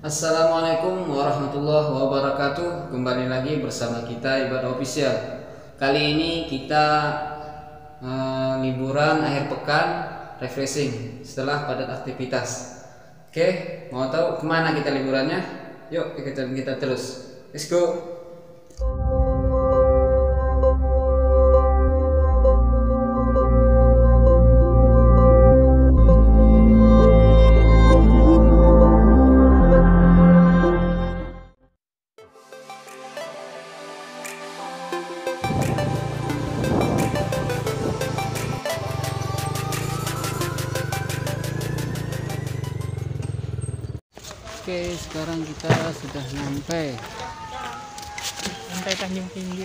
Assalamualaikum warahmatullahi wabarakatuh. Kembali lagi bersama kita Ibadah Official. Kali ini kita liburan akhir pekan, refreshing setelah padat aktivitas. Oke, mau tahu kemana kita liburannya? Yuk kita terus. Let's go. Oke, sekarang kita sudah sampai Tanjung Tinggi.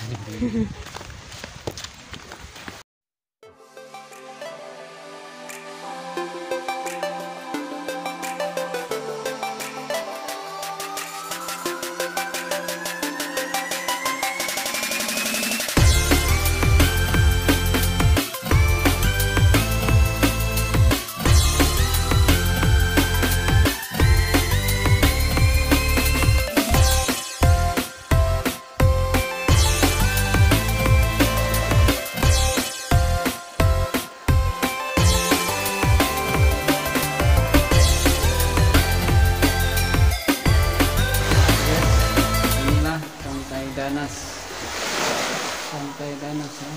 Pantai Danas ya.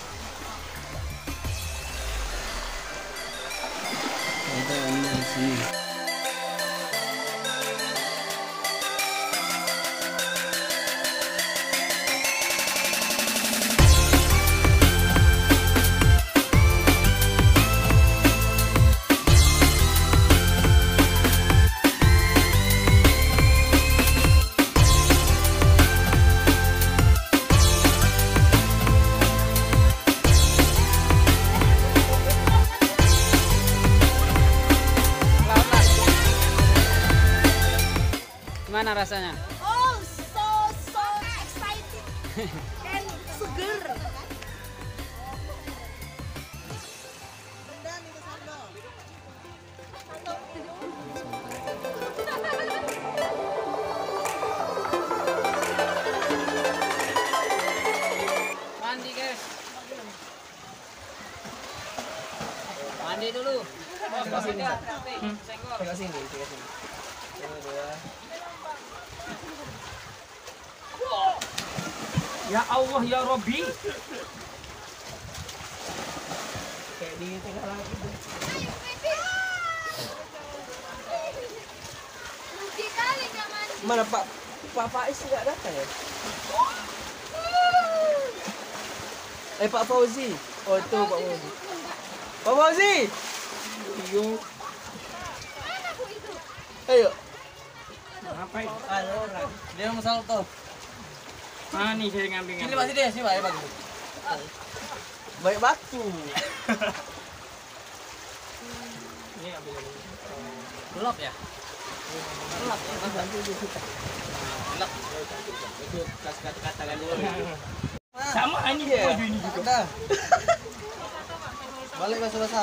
Ada di sini. Gimana rasanya? Oh, so excited and seger. Mandi guys. Mandi dulu. Pegang sini. Ya Allah ya Robbi. Kayak di tengah lagi. Rugi kali nggak mandi. Mana Pak Faiz nggak datang ya? Pak Fauzi. Oh itu Pak Fauzi. Pak Fauzi. Iyo. Mana bu itu? Ayo. Ngapain? Ada orang. Dia mau salto. Mana nih saya ngambil? Ini masih dia sih, Pak. Baik batu. Ini ambil. Gelap ya? Gelap ya, Mas. Gelap. Itu kata-kata kan dulu. Sama ini baju ini juga. Udah. Balik basah-basah.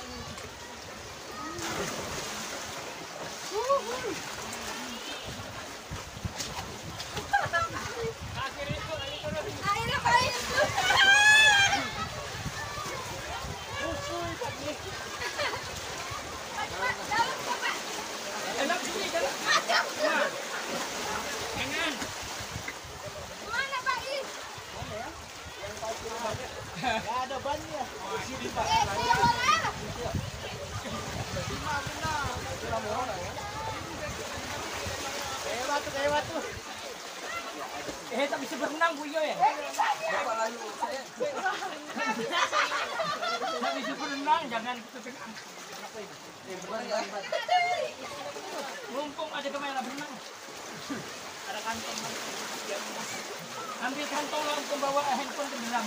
Airnya pahit. Dalam Bapak. Enak sini jalan. Macam. Jangan. Mana Pak Is? Enggak ada bannya. Sini, Pak. Kayak batu. Tak bisa berenang Bu Iyo ya? Bapak lalu saya. Tak bisa berenang, jangan kita tengah. Mumpung ada kamera berenang. Ada kantong. Ambil kantong lah untuk bawa handphone ke dalam.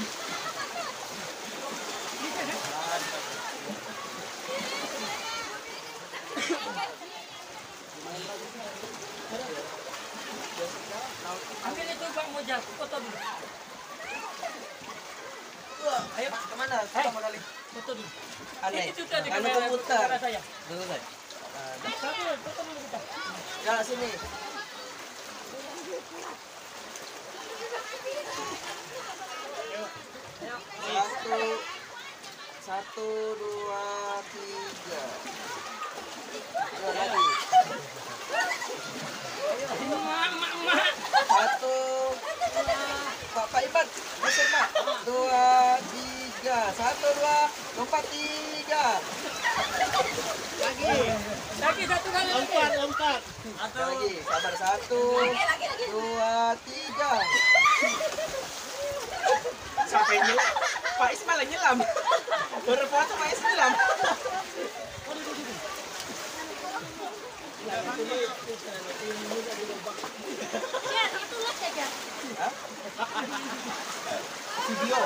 Ambil itu Bang Mojak, foto dulu. Ayo Pak, kemana? Kita mau kali. Foto dulu. Aneh. Ini sudah di Anu kamera komputer. saya. Dulu, Pak. Foto dulu kita. Ya sini. Satu, dua, tiga. Dua lagi. Satu, Pak Iban, geser Pak. Dua, tiga. Satu, dua, lompat tiga. Lagi satu kali lagi. Lompat. Lagi, sabar. Satu, dua, tiga. Siapa yang nyelam? Pak Ismail yang nyelam. Berfoto Pak Ismail. Ya, itu lah saja. Video.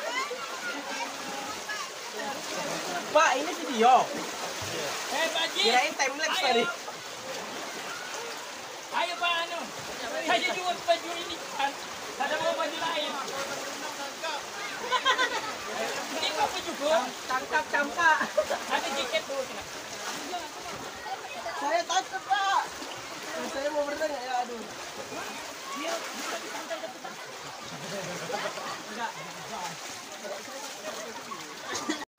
Pak, ini video. Pak Ji. Kirain time lapse tadi. Ayo Pak Anu. Saya jual baju ini kan. Ada mau baju lain. Ini apa juga? Tangkap campak. Ada jaket tuh. Saya tangkap Pak. Saya mau berenang ya, aduh. Enggak.